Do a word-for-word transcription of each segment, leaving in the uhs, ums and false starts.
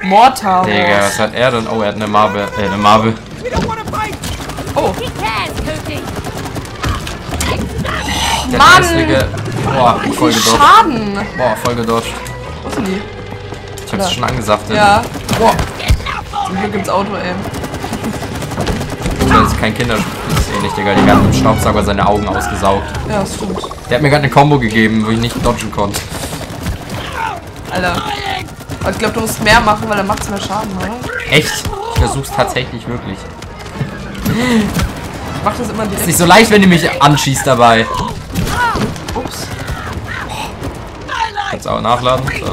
Mortar. Digga, was hat er denn? Oh, er hat eine Marbe. Äh, eine Marbe. Oh. Der Mann! hässliche. Boah, Wie voll viel gedodged. Schaden? Boah, voll gedodged. Wo sind die? Ich hab's schon angesaftet. Ja. Boah. Zum Glück ins Auto, ey. Das ist kein Kinderspiel. Das ist ähnlich, Digga. Die haben mit dem Staubsauger seine Augen ausgesaugt. Ja, das stimmt. Der hat mir gerade eine Combo gegeben, wo ich nicht dodgen konnte. Alter. Aber ich glaube, du musst mehr machen, weil dann macht's mehr Schaden, oder? Echt? Ich versuch's tatsächlich wirklich. Ich mach das immer direkt. Ist nicht so leicht, wenn du mich anschießt dabei. Ups. Kannst auch nachladen. So.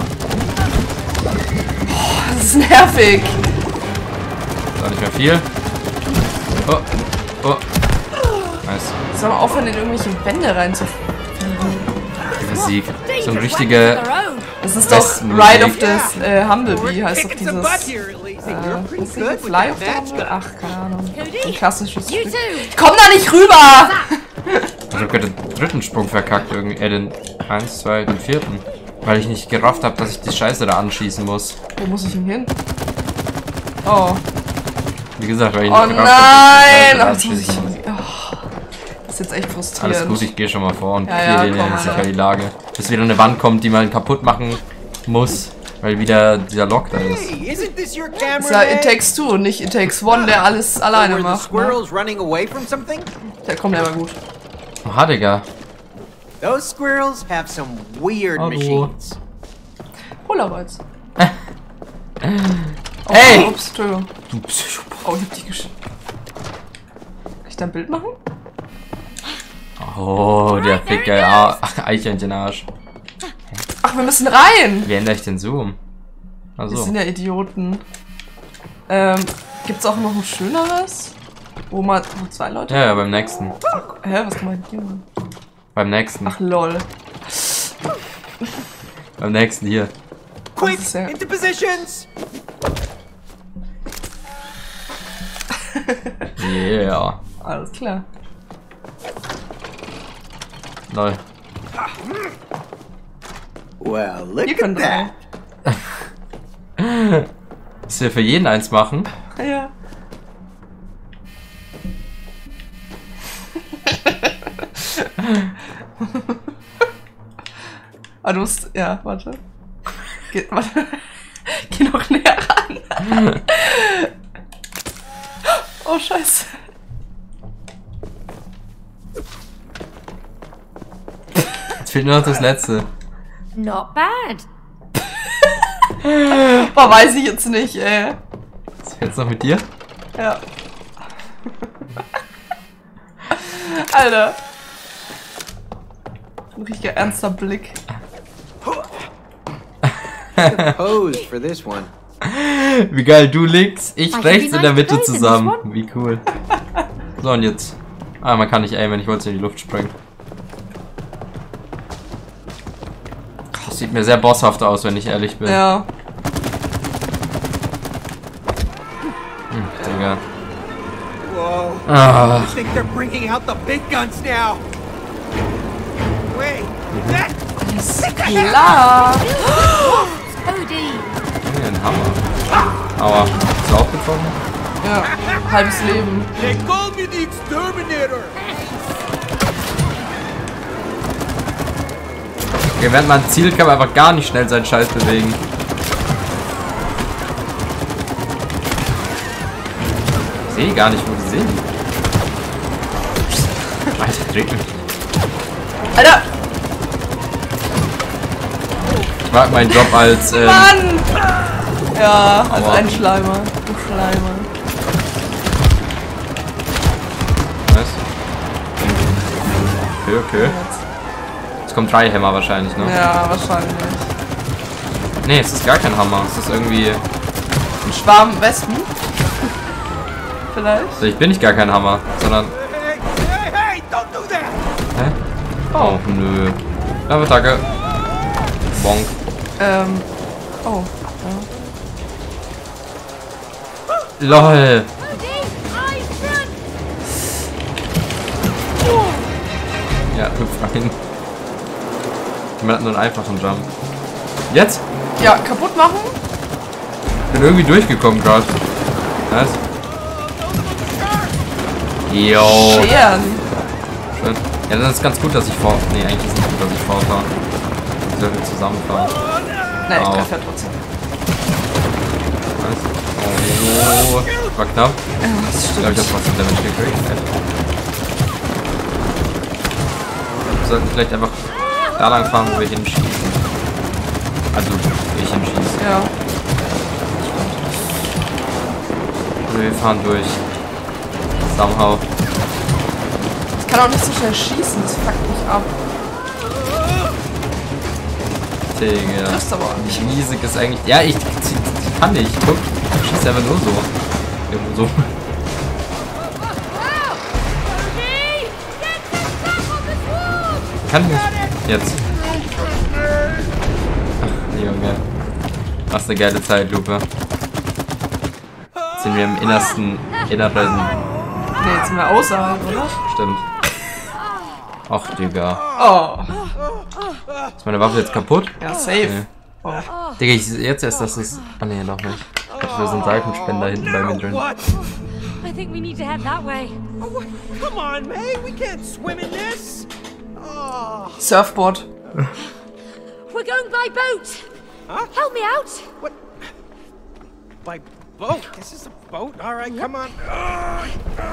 Das ist nervig. So, nicht mehr viel. Oh. Oh. Nice. Soll man aufhören, in irgendwelche Wände reinzufahren? Musik. So ein richtige. Das ist doch Westmusik. Ride of the äh, Humblebee, heißt doch dieses. Äh, ist nicht Fly of the Humblebee? Ach, keine Ahnung. Ein klassisches Stück. Ich komm da nicht rüber! Ich hab gerade den dritten Sprung verkackt irgendwie. Äh, den eins, zwei, den vierten. Weil ich nicht gerafft habe, dass ich die Scheiße da anschießen muss. Wo muss ich denn hin? Oh. Wie gesagt, weil ich Oh nicht nein! gerafft habe, Ach, dass ich das, die muss Scheiße da ich, anschießen muss. oh. Das ist jetzt echt frustrierend. Alles gut, ich gehe schon mal vor und Ja, ja, hier komm, ist sicher Alter. die Lage. Bis wieder eine Wand kommt, die man kaputt machen muss, weil wieder dieser Lock da ist. Hey, isn't this your Das camera? ist ja It Takes Two und nicht It Takes One, der alles alleine Were the macht. Ne? squirrels running away from something? Der kommt aber gut. Oha, Digga. Those squirrels have some weird Hallo. machines. Polaroids. Oh, Hey! Ups, Entschuldigung. Du Psychopath. Oh, ich hab dich gesch... Kann ich da ein Bild machen? Oh, der dicke ja, Eichhörnchenarsch. Ach, wir müssen rein! Wie ändere ich den Zoom? Wir Also. sind ja Idioten. Ähm, gibt's auch noch ein schöneres? Wo mal wo zwei Leute... Ja, ja, beim nächsten. Hä, was kann man hier machen? Beim nächsten. Ach, lol. Beim nächsten hier. Quick, ist ja- into positions! Yeah. Alles klar. Lol. Well, look Ihr könnt at that. rein. Dass wir für jeden eins machen. Ja. Ah, du musst... Ja, warte. Geh, warte. Geh noch näher ran. Oh, scheiße. Jetzt fehlt nur noch das letzte. Not bad. Boah, weiß ich jetzt nicht, ey. Was ist jetzt noch mit dir? Ja. Alter. Ein richtiger ernster Blick. Pose for this one. Wie geil, du links, ich I rechts can in be der nice Mitte to place in zusammen. this Wie cool. So, und jetzt. Ah, man kann nicht aimen, ich wollte es in die Luft sprengen. Das sieht mir sehr bosshaft aus, wenn ich ehrlich bin. Ja. Hm, Digga. Whoa. Ah, I think they're bringing out the big guns now. Wait, that Klar. Cody. ein Hammer. Aua, ist er aufgetroffen? Ja. Halbes Leben. they call me the exterminator. Okay, während man zielt, kann man einfach gar nicht schnell seinen Scheiß bewegen. Ich sehe gar nicht, wo die sind. Alter, dreht mich. Alter. Ich mag meinen Job als, ähm, Mann. Ja, als Aua. ein Schleimer. Du Schleimer. was? Okay, okay. Es kommt drei Hämmer wahrscheinlich, ne? Ja, wahrscheinlich. Nee, es ist gar kein Hammer. Es ist irgendwie... Ein Schwarm Wespen? Vielleicht? Also ich bin nicht gar kein Hammer, sondern... Hey, hey, hey, don't do that. Hä? Oh, nö. Lava-Attacke. Bonk. Ähm. Oh. LOL. Cody, I run. Ja, hüpf rein. Man hat nur einen einfachen Jump. Jetzt? Ja, kaputt machen? Bin irgendwie durchgekommen gerade. Was? Jo. Scheren. Schön. Ja, dann ist ganz gut, dass ich vor... Nee, eigentlich ist es nicht gut, dass ich vorfahre. Wir sollten zusammenfahren. Nein, ich Au. treffe ja trotzdem. Oh, war knapp. Ja, das Ich glaube, ich habe trotzdem Damage gekriegt. Wir sollten vielleicht einfach da lang fahren, wo wir hinschießen. Also, wo ich hinschieße. Ja. Also wir fahren durch. Somehow. Ich kann auch nicht so schnell schießen, das fuckt mich ab. Digga. Triffst aber auch nicht. Riesig ist eigentlich... Ja, ich, ich kann nicht. Guck, ich schieße einfach nur so. Irgendwo so. Kann nicht. Jetzt. Ach, Junge. Was eine geile Zeitlupe. Jetzt sind wir im innersten, inneren... Nee, jetzt sind wir außerhalb, oder? Stimmt. Ach, Digga. Oh. Ist meine Waffe jetzt kaputt? Ja, safe. Nee. Oh. Digga, ich sehe jetzt erst, dass es... Ah, nee, noch nicht. Ich dachte, da sind Seifenspender hinten bei mir drin. What? I think we need to head that way. Oh, what? Come on, May. We can't swim in this. Oh. Surfboard. We're going by boat. Huh? Help me out. What? By boat? This is a boat? All right, come on. Ah.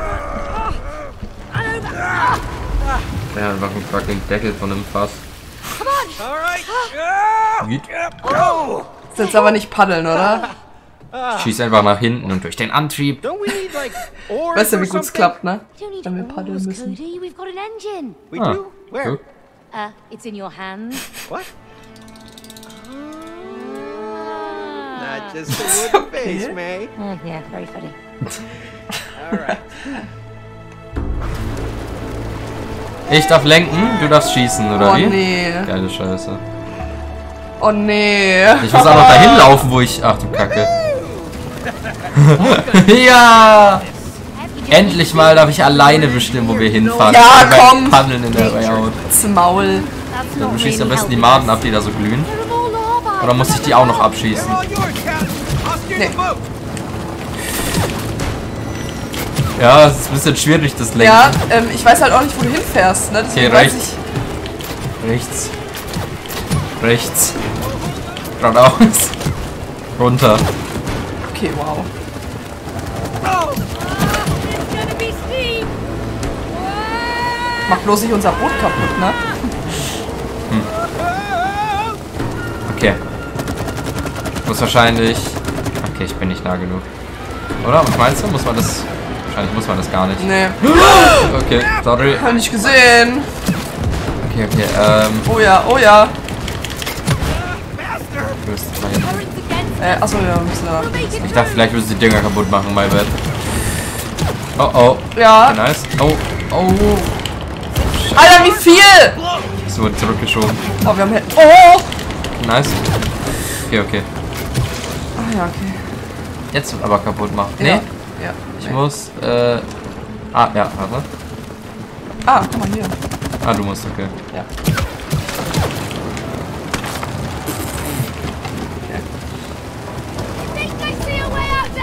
And over. Ah, Ja, einfach ein fucking Deckel von einem Fass. come on. All right. Ah. Geht. Oh. Ist jetzt aber nicht paddeln, oder? Schieß einfach nach hinten und durch den Antrieb. Don't we need like oars Weißt du, or wie gut es something? klappt, ne? Don't need Wenn wir paddeln oars, müssen. Cody. We've got an engine. We Ah, do? Where? guck. Uh, it's in your hands. What? Ah. Not just a wooden face, May. Uh, yeah, very funny. All right. Ich darf lenken, du darfst schießen, oder Oh wie? nee. Geile Scheiße. Oh nee. Ich muss auch noch dahin laufen, wo ich... Ach du Kacke. Ja! Endlich mal darf ich alleine bestimmen, wo wir hinfahren. Ja, Wir komm. Paddeln in der Layout. Ins Maul. That's Ja, not du schießt am really besten die helping Maden us. ab, die da so glühen. They're all lava. Oder muss ich die auch noch abschießen? They're all yours, Captain. I'll steer Nee. the boat. Ja, es ist ein bisschen schwierig, das Lenken. Ja, ähm, ich weiß halt auch nicht, wo du hinfährst, ne? Deswegen Okay, weiß rechts. ich. Rechts. Rechts. Geradeaus. Runter. Okay, wow. Oh. It's gonna be steep. Whoa. Mach bloß nicht unser Boot kaputt, ne? Okay. Ich muss wahrscheinlich... Okay, ich bin nicht nah genug. Oder? Was meinst du? Muss man das... Wahrscheinlich muss man das gar nicht. Nee. Okay, sorry. Hab nicht gesehen. Okay, okay, ähm... Oh ja, oh ja. du musst mal hin. Currents against Äh, achso, ja, wir müssen da. We'll make it Ich dachte, vielleicht würdest du die Dinger kaputt machen, my bad. Oh, oh. Ja. Okay, nice. Oh, oh. Alter, wie viel? Es wurde zurückgeschoben. Oh, wir haben... He- Oh! Nice. Okay, okay. Ah ja, okay. Jetzt aber kaputt machen. Nee, Ja. Ja. ich Nee. muss, äh... Ah, ja, warte. Ah, guck mal hier. Ah, du musst, okay. Ja. I think I see a way out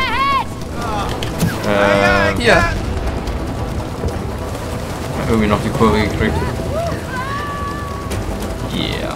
ahead. Äh, Hier. irgendwie noch die Kurve gekriegt. Yeah.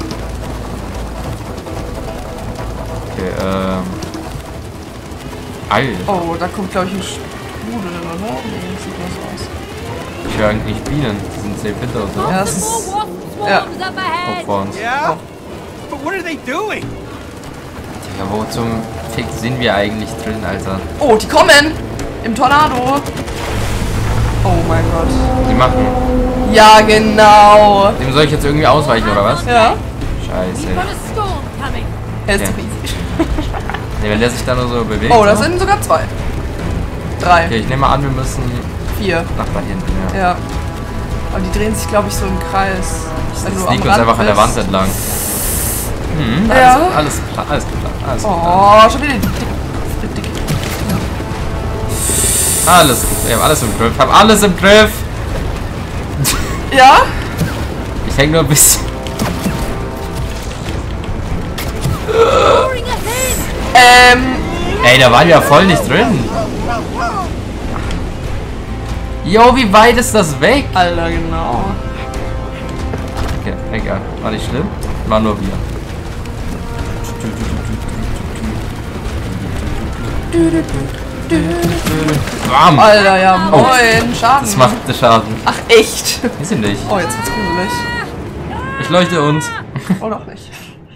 Okay, ähm... Alter. Oh, da kommt, glaube ich, ein Strudel, oder? Nee, das sieht nur so aus. Ich höre eigentlich Bienen. Die sind safe hinter uns, oder? Ja, das Some more ist... wasp Ja. swarms up Auch ahead. vor uns. Yeah? Oh. But what are they doing? Ja, wo zum Fick sind wir eigentlich drin, Alter? Oh, die kommen! Im Tornado! Oh mein Gott. Die machen. Ja, genau. Dem soll ich jetzt irgendwie ausweichen, oder was? Ja. Scheiße. We've got a storm coming. Er ist Ja. riesig. Ne, wenn der sich da nur so bewegt. Oh, das ne? sind sogar zwei. Drei. Okay, ich nehme mal an, wir müssen Vier. nach da hinten, ja. Ja. Aber die drehen sich, glaube ich, so im Kreis. Wenn du am Sneak uns Rand einfach an der bist. Wand entlang. Hm, Ja. alles, alles klar, alles klar, alles klar. Oh, schon wieder dick. dick. Alles, ich hab alles im Griff, hab alles im Griff. Ja? Ich häng nur ein bisschen. Pouring ahead. Ähm. Ey, da waren wir ja voll nicht drin. Jo, wie weit ist das weg? Alter, genau. Okay, egal. War nicht schlimm. War nur wir. Bam. Alter, ja, moin. Oh, Schaden. das macht Schaden. Ach, echt? Ist sie nicht. Oh, jetzt wird's gruselig. Ich leuchte uns. Oh, doch nicht.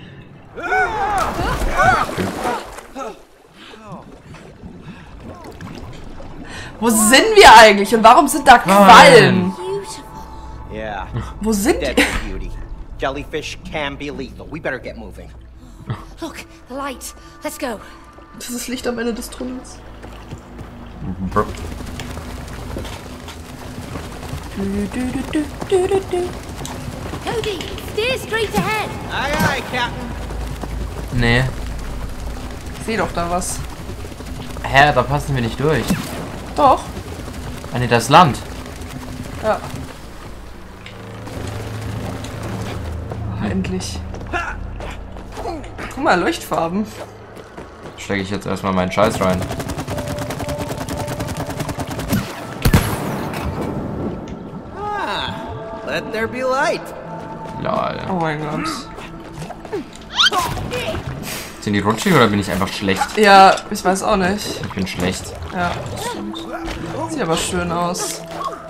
Wo sind wir eigentlich und warum sind da Quallen? Yeah. Wo sind Dead die? for beauty. Jellyfish can be lethal. We better get moving. Look, the light. Let's go. Das ist das Licht am Ende des Tunnels. Bro. Cody, steer straight ahead. Aye, aye, Captain. Nee. Ich seh doch da was. Hä, da passen wir nicht durch. Doch. Ah nee, das Land. Ja. Oh, endlich. Guck mal, Leuchtfarben. Stecke ich jetzt erstmal meinen Scheiß rein. Ah, let there be light. Lol. Oh mein Gott. Sind die rutschig oder bin ich einfach schlecht? Ja, ich weiß auch nicht. Ich bin schlecht. Ja, stimmt. Sieht aber schön aus.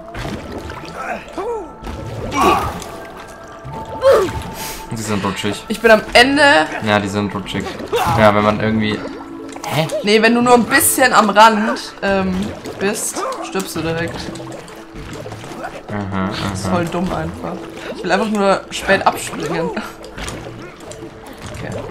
Die sind rutschig. Ich bin am Ende. Ja, die sind rutschig. Ja, wenn man irgendwie... Hä? Nee, wenn du nur ein bisschen am Rand ähm, bist, stirbst du direkt. Aha, Das ist aha. voll dumm einfach. Ich will einfach nur spät abspringen. Okay.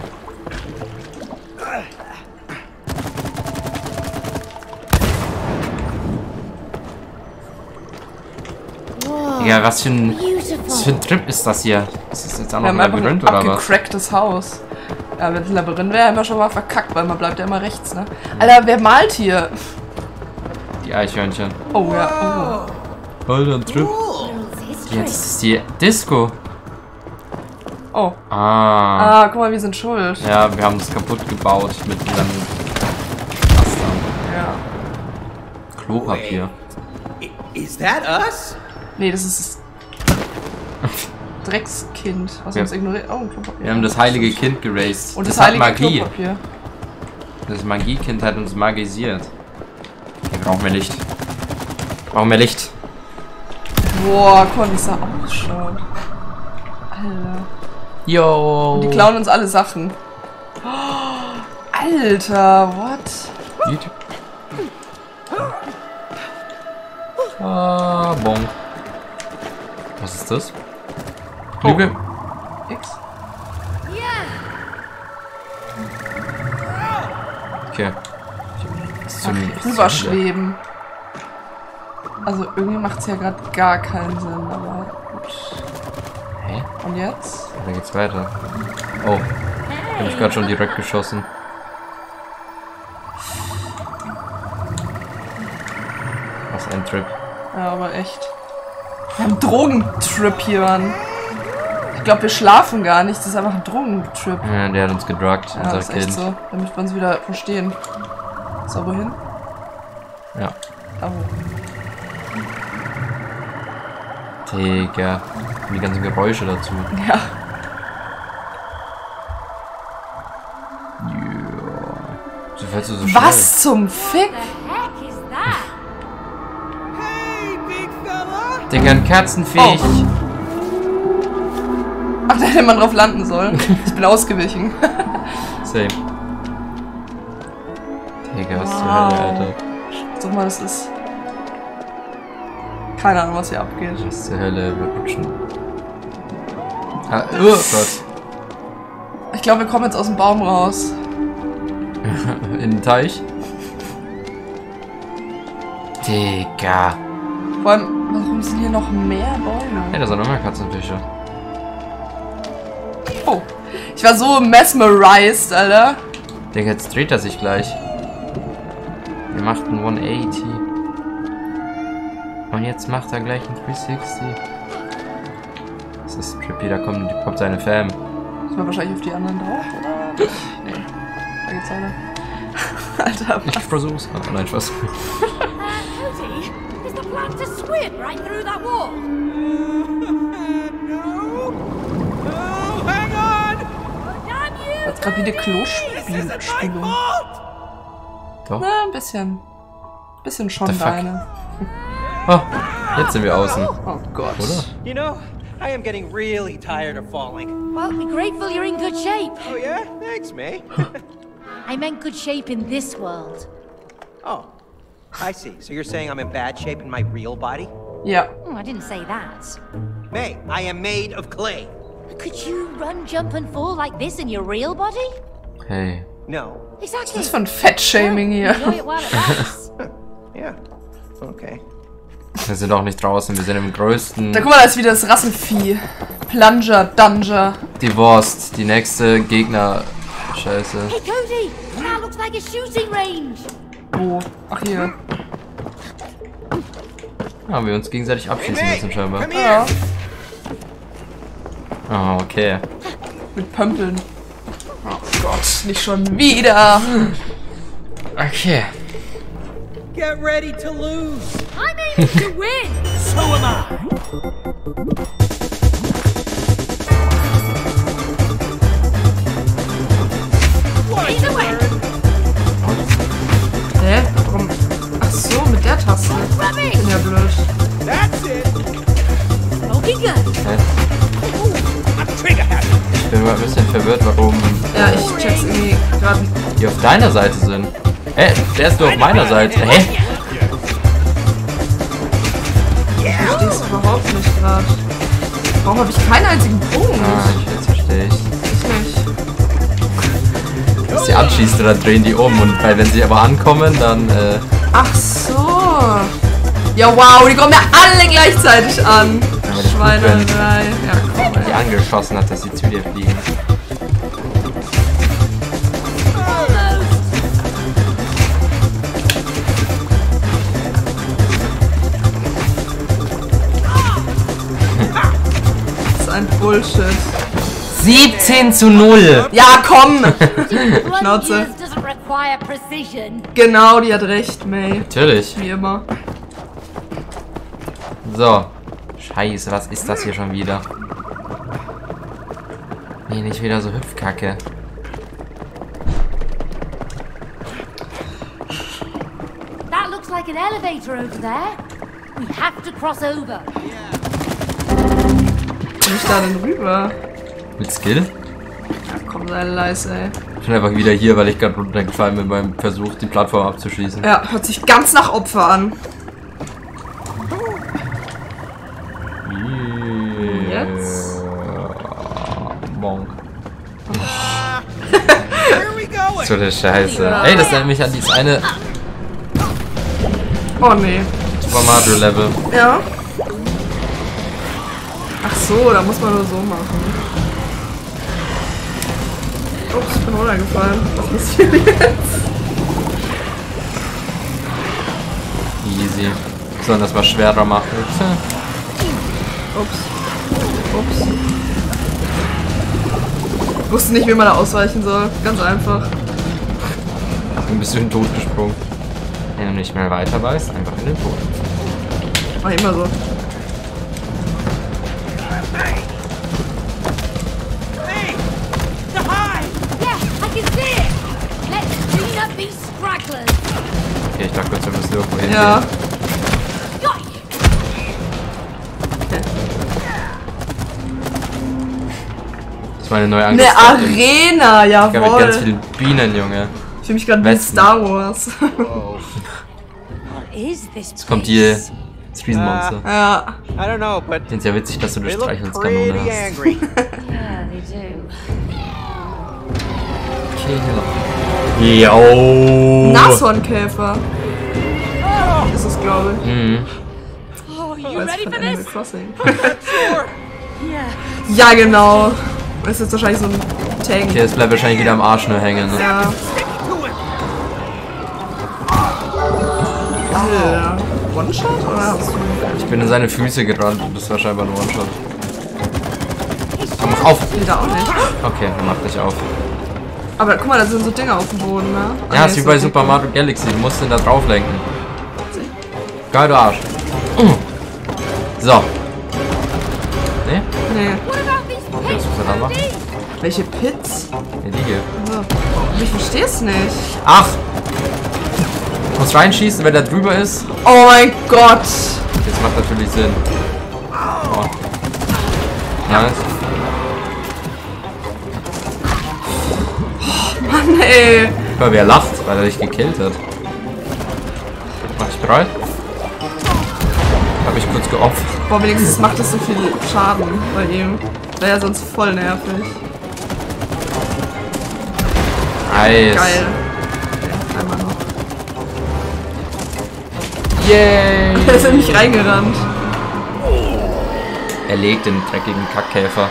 Egal, was für ein... Was Beautiful. für ein Trip ist das hier? Ist das jetzt auch Wir noch ein haben einfach ein Labyrinth oder was? abgecracktes Haus. Ja, wenn es ein Labyrinth wäre, haben wir schon mal verkackt, weil man bleibt ja immer rechts, ne? Alter, wer malt hier? Die Eichhörnchen. Oh ja, Alter, ein Trip. World's history. Ja, das ist die Disco. oh. Oh. Ah. Ah, guck mal, wir sind schuld. Ja, wir haben das kaputt gebaut mit unseren Astern. Ja. Klopapier. I- Is that us? Nee, das ist das Dreckskind, was Ja. uns ignoriert. Oh, ein Klopapier. Wir haben das heilige Kind geraced. Und das, das hat heilige Magie. Klopapier. Das Magiekind hat uns magisiert. Wir brauchen mehr Licht. Brauchen mehr Licht. Boah, guck mal, wie es da ausschaut. Alter. Yo. Und die klauen uns alle Sachen. Oh, Alter, what? YouTube. Ah, bon. Was ist das? Liebe. X? Yeah. Okay. Was Ach, zum- was zum- rüberschweben. Also irgendwie macht es ja gerade gar keinen Sinn, aber gut. Hä? Und jetzt? Da geht's weiter. Oh. Bin ich gerade schon direkt geschossen. Was ein Trip. Ja, aber echt. Wir haben einen Drogentrip hier, Mann. Ich glaube, wir schlafen gar nicht. Das ist einfach ein Drogentrip. Ja, der hat uns gedruckt, Ja, unser das ist echt Kind. so. Damit wir uns wieder verstehen. So, wohin? Ja. Da wo. Digga. Und die ganzen Geräusche dazu. Ja. Ja. So fällst du so schnell. Was zum Fick? The heck is that? Hey, big fella. Digga, ein Katzenfisch. Oh. Ach, da hätte man drauf landen sollen. Ich bin ausgewichen. Same. Digga, was zur Wow. Hölle, Alter. Sag mal, das ist. Keine Ahnung, was hier abgeht. Was zur Hölle, wir rutschen. Ah, oh Gott. Ich glaube, wir kommen jetzt aus dem Baum raus. In den Teich. Digga. Vor allem, warum sind hier noch mehr Bäume? Hey, da sind noch mehr Katzenfische. Oh. Ich war so mesmerized, Alter. Digga, jetzt dreht er sich gleich. Er macht einen hundertachtzig. Und jetzt macht er gleich einen dreihundertsechzig. Das ist trippy, da kommt, kommt seine Fam. Ist man wahrscheinlich auf die anderen drauf, oder? Nee. Da geht's weiter. Alter, Ich versuch's. Oh, nein, Spaß. Uh, Cody, is the plan to swim right through that wall? No! No! Hang on! Damn you! Jetzt gerade wieder This Klospülung. isn't my fault! Doch. Na, ein bisschen. Bisschen schon The fuck? deine. Oh, jetzt sind wir außen. Oh Gott. Oder? You know, I am getting really tired of falling. Well, be grateful you're in good shape. Oh yeah? Thanks, May. I meant good shape in this world. Oh, I see. So you're saying I'm in bad shape in my real body? Ja. Oh, I didn't say that. May, I am made of clay. Could you run, jump, and fall like this in your real body? Hey. No. Exactly. Das ist von Fettshaming hier. Enjoy it while it lasts. Yeah. Okay. Wir sind auch nicht draußen, wir sind im größten. Da guck mal, da ist wieder das Rassenvieh. Plunger, Dunger. Die Wurst, die nächste Gegner. Scheiße. Hey, Cody! That looks like a shooting range. Wo? Ach hier. Haben wir uns gegenseitig abschießen May, müssen scheinbar. come here. Ja. Ah, okay. Mit Pömpeln. Oh Gott, nicht schon wieder. Okay. Get ready to lose. I'm aiming to win. So am I. What Either way. Hä? Warum? Ach so, mit der Taste. Rubbish. Bin ja blöd. That's it. Smoking gun. Hä? I'm trigger happy. Ich bin mal ein bisschen verwirrt, warum Ja, ich check's irgendwie gerade. die auf deiner Seite sind. Hä? Der ist nur auf meiner Seite. Hä? Ich versteh's überhaupt nicht gerade. Warum habe ich keinen einzigen Bogen? Ah, ich, jetzt verstehe ich. Ich nicht. Wenn sie abschießt, dann drehen die um. Und weil wenn sie aber ankommen, dann äh, Ach so. Ja, wow, die kommen ja alle gleichzeitig an. aber die Schweinerei. Ja, komm, die ey. angeschossen hat, dass sie zu dir fliegen. Das ist ein Bullshit. siebzehn zu null. Ja, komm. Blunt Schnauze. use doesn't require precision. Genau, die hat recht, May. Natürlich. Wie immer. So. Scheiße, was ist das hier schon wieder? Nee, nicht wieder so Hüpfkacke. That looks like an elevator over there. We have to cross over. Komm ich da denn rüber? Mit Skill? Ja, komm, sei leise, ey. Ich bin einfach wieder hier, weil ich gerade runtergefallen bin beim Versuch, die Plattform abzuschließen. Ja, hört sich ganz nach Opfer an. Jetzt? Monk. Where are we going? So der Scheiße. Ey, das erinnert mich an dieses eine Oh, nee. Super Mario Level. Ja. Ach so, da muss man nur so machen. Ups, ich bin runtergefallen. Was passiert jetzt? Easy. Sollen das mal schwerer machen. Ups. Ups. Ich wusste nicht, wie man da ausweichen soll. Ganz einfach. Dann bist du in den Tod gesprungen. Wenn du nicht mehr weiter weißt, einfach in den Tod. Mach immer so. Hey, the high. Yeah, I can see it. Let's clean up these stragglers. Okay, ich dachte kurz, wir müssen irgendwo hin. Ja. Got you. Das ist meine neue Eine Angriffstaktik. Arena, Ich habe mit ganz jawohl. vielen Bienen, Junge. Ich fühle mich gerade wie Westen. Star Wars. What is this Jetzt kommt hier place? das Riesenmonster. Ja. I don't know, but Ich finde es ja witzig, dass du eine they look Streichholzkanone pretty hast. angry. Yeah, they do. Okay, yo. Nashornkäfer. Das ist, glaube ich. Mhm. Oh, you Weiß ready von for Animal this? Crossing. Sure. Yeah. Ja, genau. Das ist jetzt wahrscheinlich so ein Tank. Okay, es bleibt wahrscheinlich wieder am Arsch nur hängen. Ne? Ja. Stick to it. Ja. One-Shot oder hast du... Ich bin in seine Füße gerannt und das war scheinbar ein One-Shot. Komm, mach auf! Wieder auch nicht. Okay, dann mach dich auf. Aber guck mal, da sind so Dinger auf dem Boden, ne? Oh, Ja, nee, ist wie so bei dick. Super Mario Galaxy. Du musst den da drauf lenken. Geil, du Arsch. Uh. So. Nee? Nee. Okay, was muss er dann machen? Welche Pits? Nee, die hier. So. Ich versteh's nicht. Ach! Du musst reinschießen, wenn der drüber ist. Oh mein Gott! Das macht natürlich Sinn. Oh. Nice. Mann, ey! Guck mal, wer lacht, weil er dich gekillt hat. Mach ich bereit? Hab ich kurz geopfert. Boah, wenigstens macht das so viel Schaden bei ihm. Wäre ja sonst voll nervig. Nice. Geil. Okay, einmal noch. Yay! Er ist in mich reingerannt. Er legt den dreckigen Kackkäfer.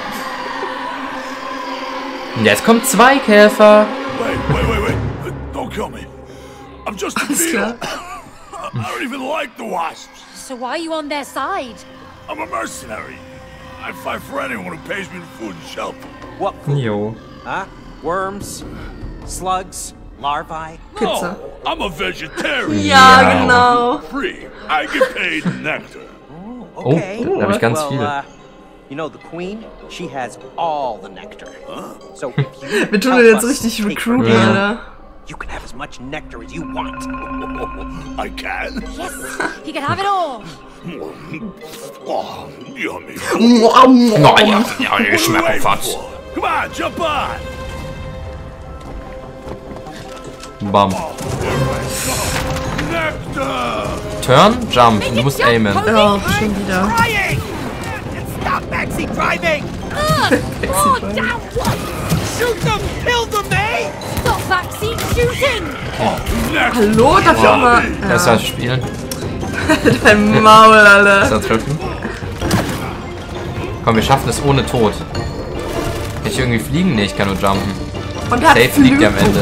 Und jetzt kommen zwei Käfer. Wait, wait, wait, wait. Don't kill me. I'm just a Alles klar. beetle. I don't even like the wasps. So why are you on their side? I'm a mercenary. I fight for anyone who pays me food and shelter. What food? Jo. Huh? Worms? Slugs? Larvae? Pizza. No, I'm a vegetarian. Ja, Ja. genau. Free. I get paid in nectar. Okay. Oh, da hab ich ganz well, viele. uh, you know, the queen, she has all the nectar. So if you Wir tun help den jetzt us richtig take her recruiten, down, Alter. you can have as much nectar as you want. I can. Yes, you can have it all. Oh, yummy. Naja, ja, ich schmecke fast. Come on, jump on. Bam. Nectar. Turn, jump. Du musst aimen. Oh, schon wieder. Trying! Stop backseat driving! Oh, damn what? Shoot them! Kill them, eh? Stop backseat shooting! Nectar. Hallo, darf ich auch mal... Das Ja. heißt spielen. Dein Maul, Alter. Das treffen. Komm, wir schaffen es ohne Tod. Kann ich irgendwie fliegen? Nee, ich kann nur jumpen. Und er hat Safe fliegt er am Flügel. Ende.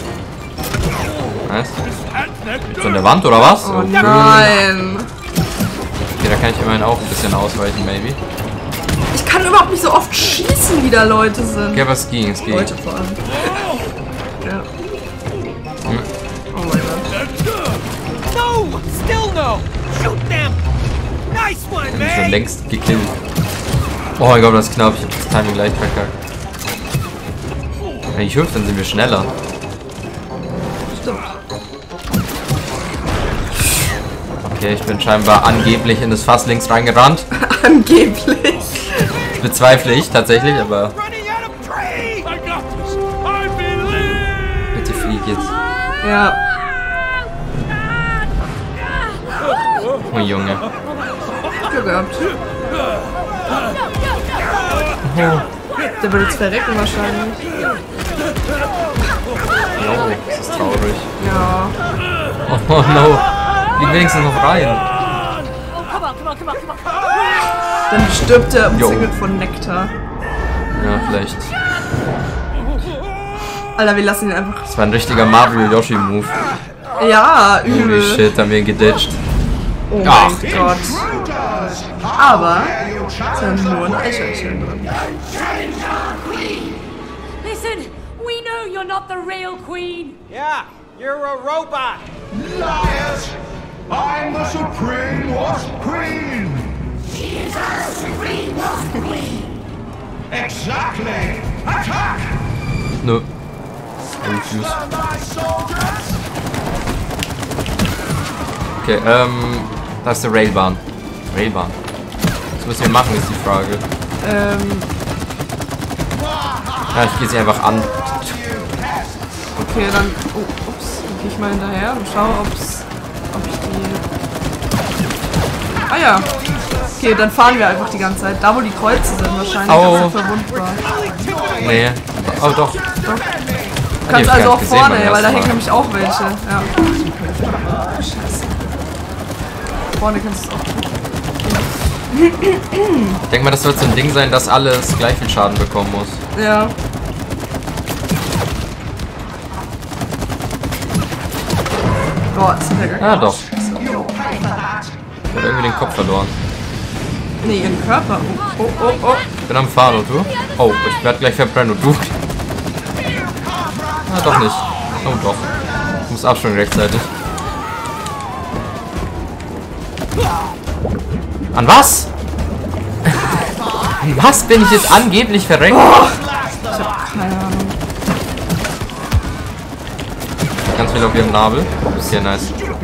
Nice. So an der Wand oder was? Oh nein. Okay, da kann ich immerhin auch ein bisschen ausweichen, maybe. Ich kann überhaupt nicht so oft schießen, wie da Leute sind. Okay, aber es ging, es ging. Leute vor allem. Ja. Hm. Oh mein Gott. No! Still no! Shoot them! Nice one, Ich bin schon man! längst gekillt. Oh mein Gott, das ist knapp. Ich hab das Timing gleich verkackt. Wenn ich hüpfe, dann sind wir schneller. Stimmt. Okay, ich bin scheinbar angeblich in das Fass links reingerannt. Angeblich. Das bezweifle ich tatsächlich, aber Running out of tree! I got this. I believe. bitte flieg jetzt. Ja. Oh Junge. Glück gehabt. Der wird jetzt verrecken wahrscheinlich. No, das ist traurig. Ja. Oh no. Flieg wenigstens noch rein. Oh, come on, come on, come on, come on. Dann stirbt er Jo. umzingelt von Nektar. Ja, vielleicht. Alter, wir lassen ihn einfach. Das war ein richtiger Mario-Yoshi-Move. Ja, Holy übel. shit, haben wir ihn geditcht. Oh Ach. mein Gott. Aber es ist nur ein Eichhörnchen drin. Listen, we know you're not the real queen. Yeah, you're a robot! Liars! I'm the Supreme Wasp Queen! She is our Supreme Wasp Queen! Exactly! Attack! Nö. Refuse. My soldiers! Okay, ähm, da ist die Railbahn. Railbahn. Was müssen wir machen, ist die Frage. Ähm, Ja, ich gehe sie einfach an. okay, dann. Oh, ups. Dann gehe ich mal hinterher und schaue, ob's. Ob ich die. Ah ja. Okay, dann fahren wir einfach die ganze Zeit. Da wo die Kreuze sind wahrscheinlich. Au. Das ist verwundbar. Nee. Oh doch. Du hab kannst ich also gar auch nicht gesehen vorne, beim weil da ersten hängen Mal. nämlich auch welche. Ja. Scheiße. Vorne kannst du es auch tun. Ich denke mal, das wird so ein Ding sein, dass alles gleich viel Schaden bekommen muss. Ja. Boah, ist der gar Ja, doch. Ich hab irgendwie den Kopf verloren. Nee, ihren Körper. Oh, oh, oh, oh. Ich bin am Fahren und du? Oh, ich werde gleich verbrennen und du? Na, doch nicht. Oh, doch. Ich muss abspringen rechtzeitig. An was? An was bin ich jetzt angeblich verreckt? Oh. Ich hab keine Ahnung. Ganz viel auf ihrem Nabel. Sehr nice.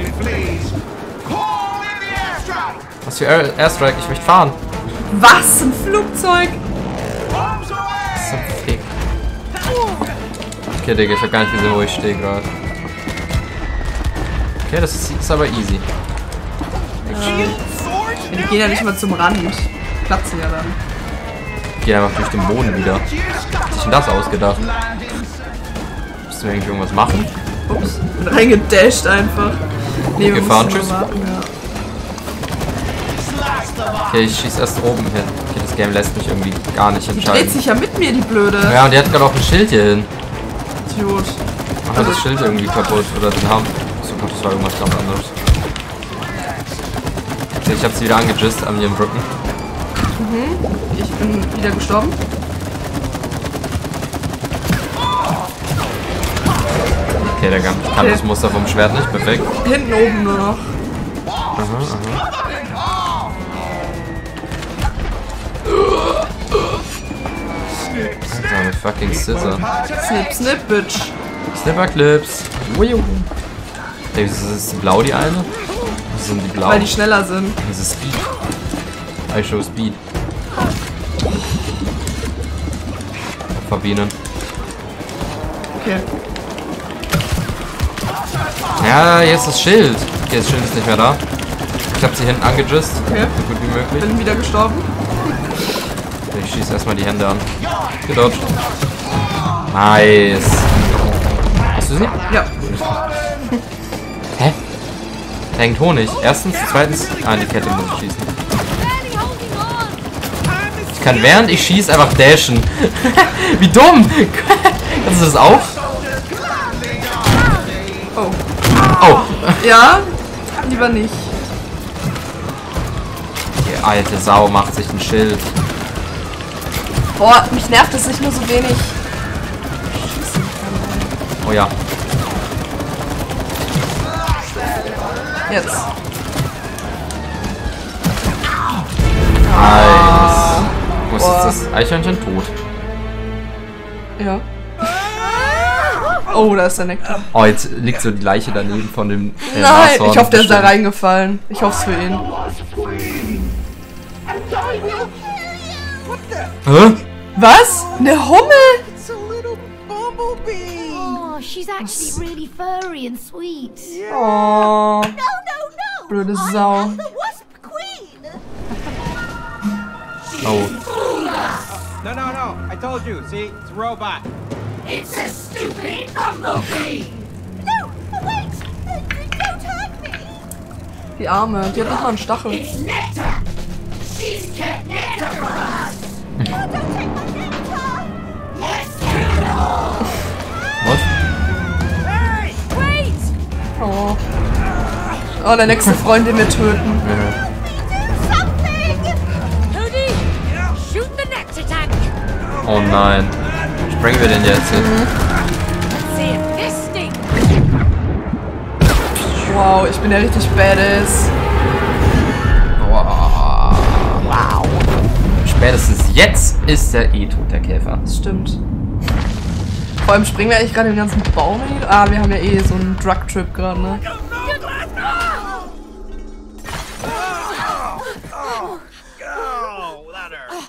Was für Air Airstrike? Ich möchte fahren. Was? Ein Flugzeug? So Fick. Okay, Digga, ich hab gar nicht gesehen, wo ich stehe gerade. Okay, das ist, ist aber easy. Äh, die gehen ja nicht mal zum Rand. Platzen ja dann. Geh einfach durch den Boden wieder. Was hat sich denn das ausgedacht? Musst du irgendwie irgendwas machen? Ups, bin reingedasht einfach. Nee, wir Gefahren, müssen tschüss. nur warten, ja. Okay, ich schieß erst oben hin. Okay, das Game lässt mich irgendwie gar nicht Die dreht entscheiden. sich ja mit mir, die Blöde. Ja, und die hat gerade auch ein Schild hier hin. Idiot. Mach das Schild irgendwie kaputt. Oder den haben. So Gott, das war irgendwas ganz anderes. Okay, ich hab sie wieder angejist an ihrem Rücken. Mhm. Ich bin wieder gestorben. Okay, der kann Okay. das Muster vom Schwert nicht. Perfekt. Hinten oben nur noch. Aha, aha. Alter, mit fucking Scissor. Snip, snip, bitch. Snipperclips. Ey, wieso ist die blau, die eine? Wieso sind die blau? Weil die schneller sind. Das ist Speed. I show Speed. Verbienen. Okay. Ja, jetzt das Schild. Okay, das Schild ist nicht mehr da. Ich hab sie hinten angejist. Okay. So gut wie möglich. Bin wieder gestorben. Ich schieße erstmal die Hände an. Gedodged. Nice. Hast du sie? Ja. Hä? Da hängt Honig. Erstens, zweitens. Ah, in die Kette muss ich schießen. Ich kann während ich schieße einfach dashen. Wie dumm! Kannst du das auch? Oh. Oh! Ja? Lieber nicht. Die alte Sau macht sich ein Schild. Boah, mich nervt, dass ich nur so wenig. Oh ja. Jetzt. Nice. Wo ist Boah. jetzt das Eichhörnchen tot? Ja. Oh, da ist der Nektar. Oh, jetzt liegt so die Leiche daneben von dem. Äh, Nein, Nashorn. ich hoffe, der ist da reingefallen. Ich hoffe es für ihn. Hä? Was? Eine Hummel? It's a little bumblebee. Oh, she's actually really furry and sweet. Oh, No, no, no! blöde I Sau. am the Wasp Queen! Oh. No, no, no. I told you. See, it's a robot. It's a stupid bumblebee! No, wait! Uh, Don't hurt me! Die Arme, die hat noch mal einen Stachel. It's nectar! She's kept nectar for us! No, don't take my nectar! Let's get it all! Was? Wait! Oh. Oh, der nächste Freund, den wir töten. Ja. Do something! Cody! Shoot the nectar tank! Oh nein. Sprengen wir den jetzt hin? Let's see if this stinks! Wow, ich bin ja richtig badass. Wow. Wow. Spätestens jetzt ist er eh tot, der Käfer. Das stimmt. Vor allem springen wir eigentlich gerade den ganzen Baum hin. Ah, wir haben ja eh so einen Drug-Trip gerade, ne? Oh, that hurt.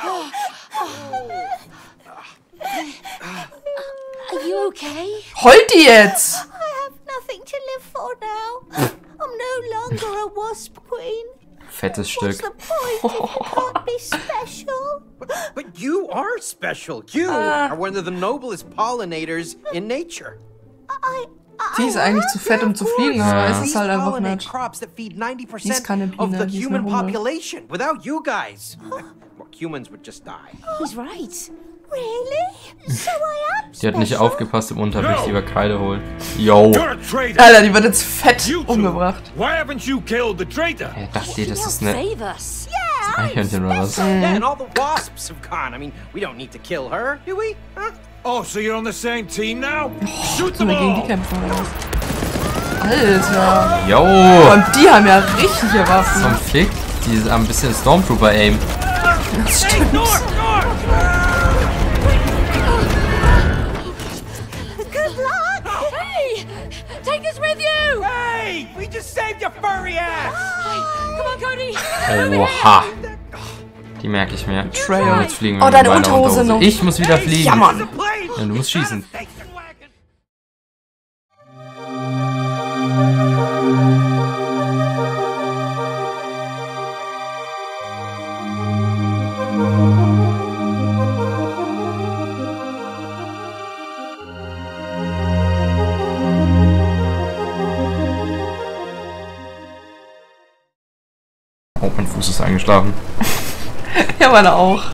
Are you okay? Heult die jetzt! I have nothing to live for now. I'm no longer a Wasp Queen. Fettes What's Stück. the point if you can't be special? But, but you are special. You are one of the noblest pollinators in nature. I, I Die ist eigentlich zu fett, um zu fliegen, aber es ist These halt einfach pollinate nicht. crops that feed ninety Die ist percent keine of Biene, the die ist human eine Hummel. population. Without you guys, well, humans would just die. He's right. Really? So I am Die hat nicht special? aufgepasst im Unterricht, die war Kreide holen. Yo. You're a traitor! Alter, die wird jetzt fett You two, umgebracht. why haven't you killed the traitor? Er dachte, das He'll ist eine save us. Yeah, I'm Eichhörnchen oder was? Yeah, and all the wasps have gone. I mean, we don't need to kill her, do we? Huh? Oh, so you're on the same team now? Shoot Sollen them wir gegen die all! kämpfen oder was? Alter. Yo! Und die haben ja richtige Waffen. Zum Fick. Die ist ein bisschen Stormtrooper-Aim. Das stimmt. North, north! Good luck! Hey! Take us with you! Hey! We just saved your furry ass! Come on, Cody! Oha. Die merke ich mir. Trail. Jetzt fliegen wir Oh, mit deine meiner Unterhose noch. Ich muss wieder fliegen. Ja, Mann. Ja, du musst schießen. Oh, mein Fuß ist eingeschlafen. Ja, meine auch.